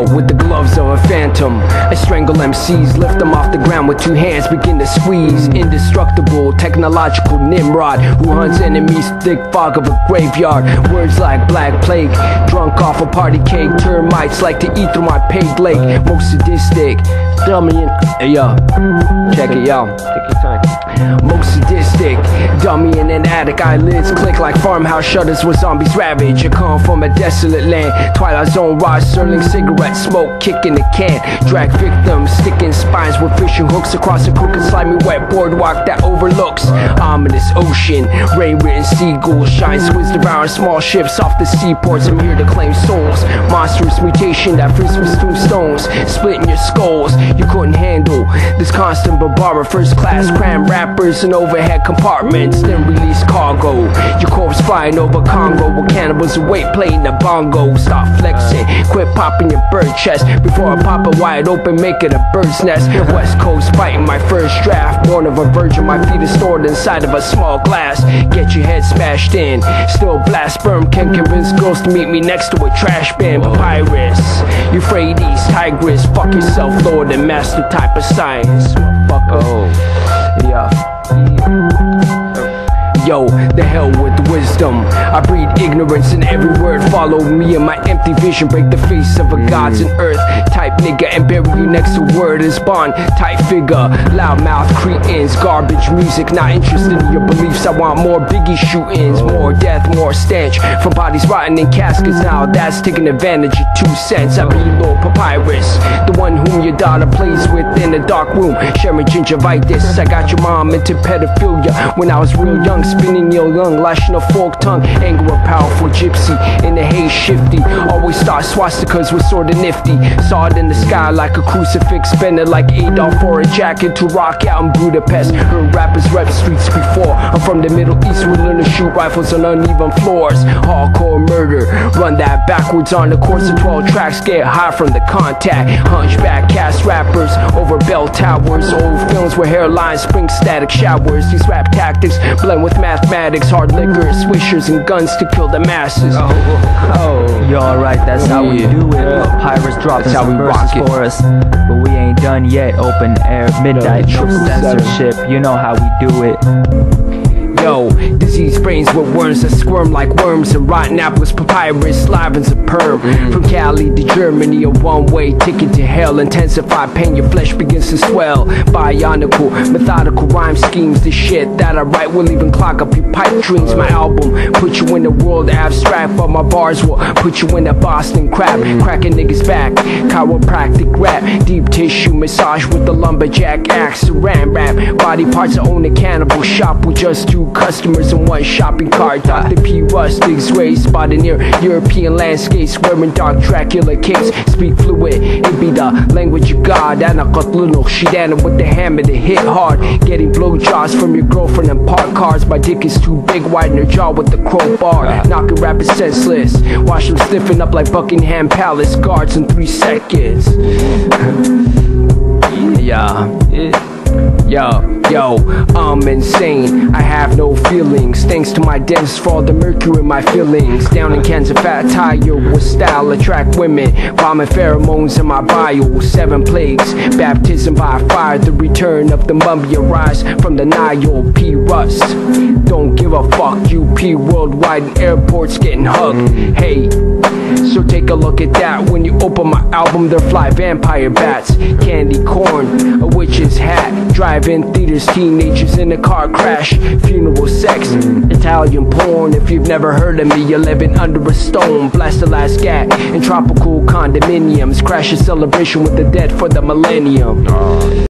with the gloves of a phantom. I strangle MCs, lift them off the ground with two hands, begin to squeeze. Indestructible, technological Nimrod who hunts enemies, thick fog of a graveyard. Words like black plague, drunk off a party cake. Termites like to eat through my paved lake. Most sadistic, dummy and check it, yo. Take your time. Most sadistic, dummy in an attic. Eyelids click like farmhouse shutters where zombies ravage. I come from a desolate land, Twilight Zone, Rod Serling, cigarette smoke, kicking the can. Drag victims, sticking spines with fishing hooks across a crooked, slimy, wet boardwalk that overlooks ominous ocean. Rain-written seagulls shine, squeeze devouring small ships off the seaports. I'm here to claim souls. Monstrous mutation that frisbees tombstones, splitting your skulls. You couldn't handle this constant barbara. First class cram rappers in overhead compartments, then release cargo. Your corpse flying over Congo with cannibals awake playing the bongo. Stop flexing, quit popping your bird chest before I pop it wide open, make it a bird's nest. West Coast fighting my first draft, born of a virgin, my feet are stored inside of a small glass. Get your head smashed in, still blast sperm can convince girls to meet me next to a trash bin. Papyrus, Euphrates, Tigris, fuck yourself, Lord and master type of science. Fuck Yo, the hell with wisdom. I breed ignorance in every word. Follow me and my empty vision. Break the face of a gods and earth type nigga and bury you next to word is bond type figure. Loudmouth cretins, garbage music. Not interested in your beliefs. I want more Biggie shootings, more death, more stench from bodies rotting in caskets. Now that's taking advantage of 2 cents. I be Lord Papyrus, the one whom your daughter plays with in a dark room, sharing gingivitis. I got your mom into pedophilia when I was real young, spinning your lung, lashing a forked tongue. Anger a powerful gypsy, in the haze shifty. Always thought swastikas were sorta nifty. Saw it in the sky like a crucifix, bending like Adolf for a jacket to rock out in Budapest. Heard rappers rep streets before. I'm from the Middle East, we learn to shoot rifles on uneven floors. Hardcore murder, run that backwards on the course of 12 tracks. Get high from the contact. Hunchback cast rappers over bell towers. Old films where hairlines spring static showers. These rap tactics blend with mathematics, hard liquor, swishers and guns to kill the masses. You alright, that's how we do it. Papyrus dropping some verses for us, but we ain't done yet. Open air, midnight, no censorship. You know how we do it. Yo, diseased brains with worms that squirm like worms, and rotten apples, papyrus, live and superb. From Cali to Germany, a one-way ticket to hell. Intensified pain, your flesh begins to swell. Bionical, methodical rhyme schemes. The shit that I write will even clog up your pipe dreams. My album put you in the world abstract, but my bars will put you in the Boston crap. Cracking niggas back, chiropractic rap, deep tissue massage with the lumberjack axe. Saran wrap, body parts I own a cannibal shop with just 2 customers in 1 shopping cart. Dr. P. Rustig's raised spotted near European landscapes, wearing dark Dracula capes. Speak fluid, it be the language of God. And I got little shidana with the hammer to hit hard. Getting blowjobs from your girlfriend in parked cars. My dick is too big, widen her jaw with the crowbar. Knocking rappers senseless, watch them stiffen up like Buckingham Palace guards in 3 seconds. Yo, I'm insane, I have no feelings. Thanks to my dentist for all the mercury in my feelings. Down in Kansas, fat tire with style, attract women. Vomit pheromones in my bile. 7 plagues, baptism by fire. The return of the mummy arise from the Nile. P. Rust, don't give a fuck. UP worldwide in airports getting hugged. Hey, so take a look at that. When you open my album, there fly vampire bats. Candy corn, a witch's hat. Drive-in theaters, teenagers in a car crash. Funeral sex, Italian porn. If you've never heard of me, you're living under a stone. Blast the last gat in tropical condominiums. Crash a celebration with the dead for the millennium.